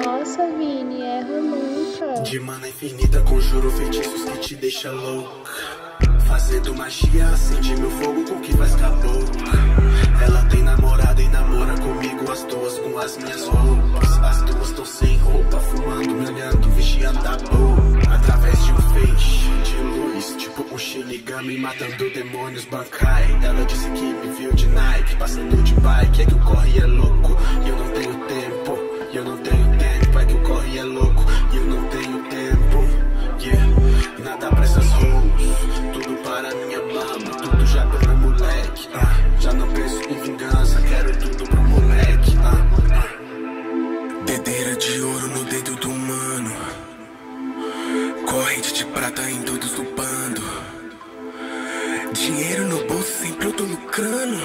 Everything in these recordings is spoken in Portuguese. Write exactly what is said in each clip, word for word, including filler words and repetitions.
Nossa, Vini, erra nunca. De mana infinita conjuro feitiços que te deixa louca. Fazendo magia, acende meu fogo com que faz caboclo. Ela tem namorada e namora comigo, as duas com as minhas roupas. As duas tão sem roupa, fumando, me olhando, vigiando a boca. Através de um feixe de luz, tipo um Shinigami matando demônios Bankai. Ela disse que me viu de Nike, passando de bike. É que o corre é louco e eu não tenho tempo. E eu não tenho tempo, é que o corre é louco e eu não tenho tempo. Yeah, nada pra essas hoes, tudo para minha mama, tudo já pelo moleque. Ah, já não penso em vingança, quero tudo pro moleque. Ah, ah. Dedeira de ouro no dedo do mano, corrente de prata em todos do bando. Dinheiro no bolso, sempre eu tô lucrando.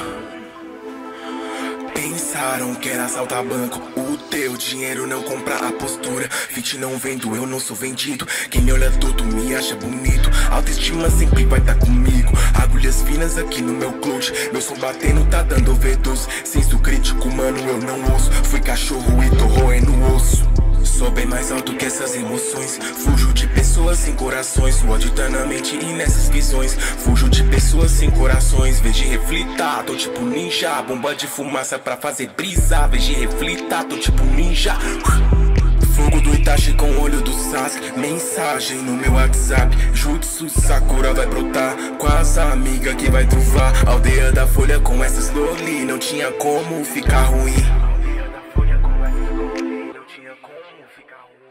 Pensaram que era assaltar banco. O teu dinheiro não compra a postura. Fit não vendo, eu não sou vendido. Quem me olha todo me acha bonito. Autoestima sempre vai tá comigo. Agulhas finas aqui no meu clutch. Meu som batendo tá dando overdose. Senso crítico, mano, eu não ouço. Fui cachorro e tô roendo o osso. Sou bem mais alto que essas emoções. Fujo de pessoas sem corações. O ódio tá na mente e nessas visões. Fujo de pessoas sem corações. Vejo reflitar, tô tipo ninja. Bomba de fumaça pra fazer brisa. Vejo reflitar, tô tipo ninja. Fogo do Itachi com o olho do Sasuke. Mensagem no meu WhatsApp. Jutsu Sakura vai brotar. Com as amigas que vai truvar. Aldeia da Folha com essas loli. Não tinha como ficar ruim. Aldeia da Folha com essas loli. Não tinha como ficar ruim.